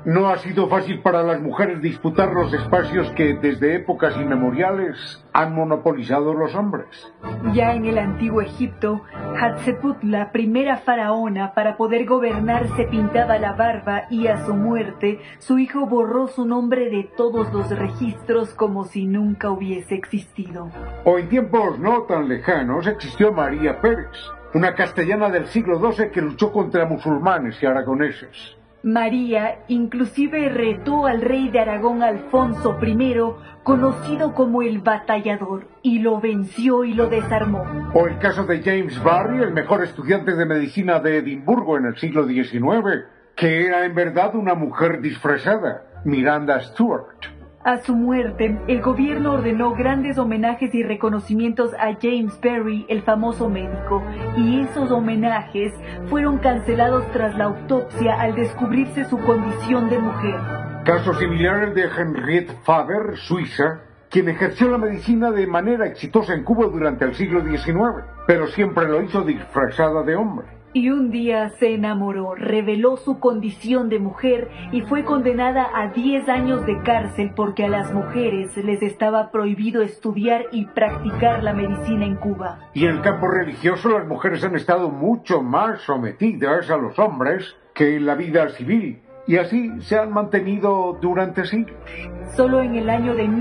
No ha sido fácil para las mujeres disputar los espacios que desde épocas inmemoriales han monopolizado los hombres. Ya en el antiguo Egipto, Hatshepsut, la primera faraona, para poder gobernar se pintaba la barba y a su muerte, su hijo borró su nombre de todos los registros como si nunca hubiese existido. O en tiempos no tan lejanos existió María Pérez, una castellana del siglo XII que luchó contra musulmanes y aragoneses. María inclusive retó al rey de Aragón Alfonso I, conocido como el Batallador, y lo venció y lo desarmó. O el caso de James Barry, el mejor estudiante de medicina de Edimburgo en el siglo XIX, que era en verdad una mujer disfrazada, Miranda Stuart. A su muerte, el gobierno ordenó grandes homenajes y reconocimientos a James Barry, el famoso médico, y esos homenajes fueron cancelados tras la autopsia al descubrirse su condición de mujer. Caso similar al de Henriette Faber, suiza, quien ejerció la medicina de manera exitosa en Cuba durante el siglo XIX, pero siempre lo hizo disfrazada de hombre. Y un día se enamoró, reveló su condición de mujer y fue condenada a 10 años de cárcel porque a las mujeres les estaba prohibido estudiar y practicar la medicina en Cuba. Y en el campo religioso las mujeres han estado mucho más sometidas a los hombres que en la vida civil, y así se han mantenido durante siglos. Solo en el año de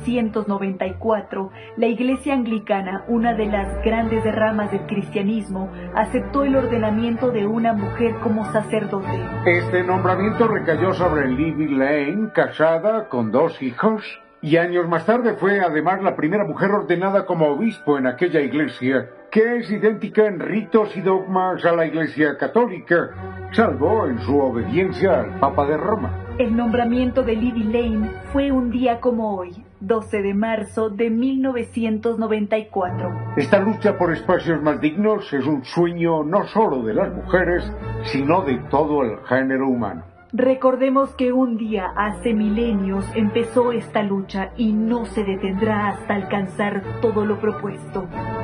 1994, la Iglesia Anglicana, una de las grandes ramas del cristianismo, aceptó el ordenamiento de una mujer como sacerdote. Este nombramiento recayó sobre Libby Lane, casada con 2 hijos, y años más tarde fue además la primera mujer ordenada como obispo en aquella iglesia, que es idéntica en ritos y dogmas a la Iglesia Católica, salvo en su obediencia al Papa de Roma. El nombramiento de Libby Lane fue un día como hoy, 12 de marzo de 1994. Esta lucha por espacios más dignos es un sueño no solo de las mujeres, sino de todo el género humano. Recordemos que un día, hace milenios, empezó esta lucha y no se detendrá hasta alcanzar todo lo propuesto.